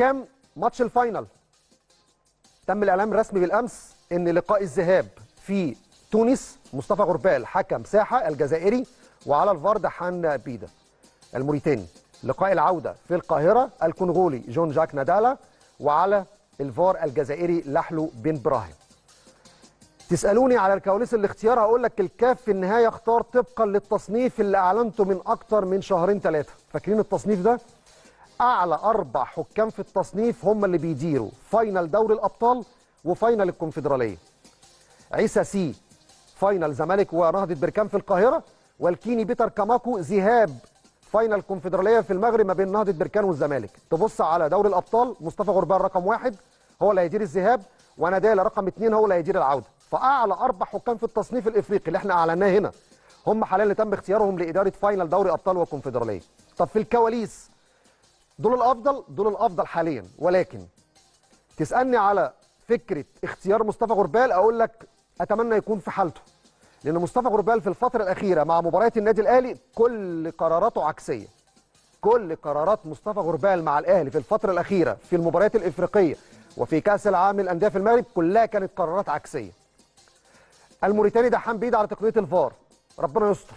حكام ماتش الفاينل. تم الاعلان الرسمي بالامس ان لقاء الذهاب في تونس مصطفى غربال حكم ساحه الجزائري، وعلى الفار دحان بيدا الموريتاني. لقاء العوده في القاهره الكونغولي جون جاك نادالا، وعلى الفار الجزائري لحلو بن براهيم. تسالوني على الكواليس الاختيار، هقول لك الكاف في النهايه اختار طبقا للتصنيف اللي اعلنته من اكتر من شهرين ثلاثه. فاكرين التصنيف ده؟ اعلى 4 حكام في التصنيف هم اللي بيديروا فاينل دوري الابطال وفاينل الكونفدراليه. عيسى سي فاينل زمالك ونهضه بركان في القاهره، والكيني بيتر كاماكو ذهاب فاينل الكونفدراليه في المغرب ما بين نهضه بركان والزمالك. تبص على دوري الابطال، مصطفى غربال رقم 1 هو اللي هيدير الذهاب، ونادالا رقم 2 هو اللي هيدير العوده. فاعلى 4 حكام في التصنيف الافريقي اللي احنا اعلناه هنا هم حاليا اللي تم اختيارهم لاداره فاينل دوري ابطال والكونفدراليه. طب في الكواليس، دول الافضل حاليا، ولكن تسالني على فكره اختيار مصطفى غربال، اقول لك اتمنى يكون في حالته، لان مصطفى غربال في الفتره الاخيره مع مباريات النادي الاهلي كل قراراته عكسيه. كل قرارات مصطفى غربال مع الاهلي في الفتره الاخيره في المباريات الافريقيه وفي كاس العالم للانديه في المغرب كلها كانت قرارات عكسيه. الموريتاني دحان بيدا على تقنيه الفار، ربنا يستر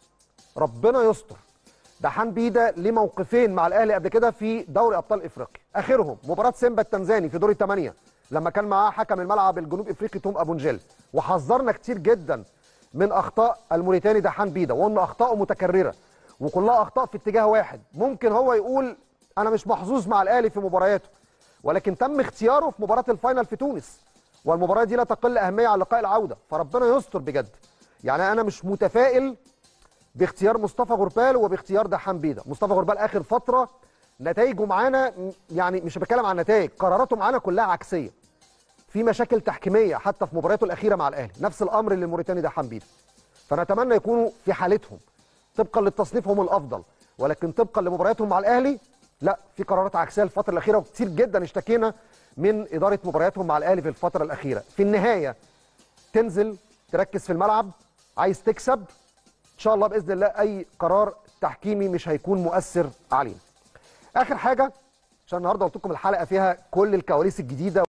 ربنا يستر. دحان بيدا ليه موقفين مع الاهلي قبل كده في دوري ابطال افريقيا، اخرهم مباراه سيمبا التنزاني في دور الثمانيه لما كان معاه حكم الملعب الجنوب افريقي توم ابو نجيل، وحذرنا كتير جدا من اخطاء الموريتاني دحان بيدا، وان اخطائه متكرره وكلها اخطاء في اتجاه واحد. ممكن هو يقول انا مش محظوظ مع الاهلي في مبارياته، ولكن تم اختياره في مباراه الفاينل في تونس، والمباراه دي لا تقل اهميه عن لقاء العوده، فربنا يستر بجد. يعني انا مش متفائل باختيار مصطفى غربال وباختيار دحان بيدا. مصطفى غربال اخر فتره نتائجه معانا، يعني مش بتكلم عن نتائج، قراراته معانا كلها عكسيه، في مشاكل تحكيميه حتى في مبارياته الاخيره مع الاهلي. نفس الامر للموريتاني دحان بيدا. فنتمنى يكونوا في حالتهم طبقا للتصنيف هم الافضل، ولكن طبقا لمبارياتهم مع الاهلي لا، في قرارات عكسيه الفتره الاخيره، وكتير جدا اشتكينا من اداره مبارياتهم مع الاهلي في الفتره الاخيره. في النهايه تنزل تركز في الملعب، عايز تكسب ان شاء الله باذن الله، اي قرار تحكيمي مش هيكون مؤثر علينا. اخر حاجه، عشان النهارده قلت لكم الحلقه فيها كل الكواليس الجديده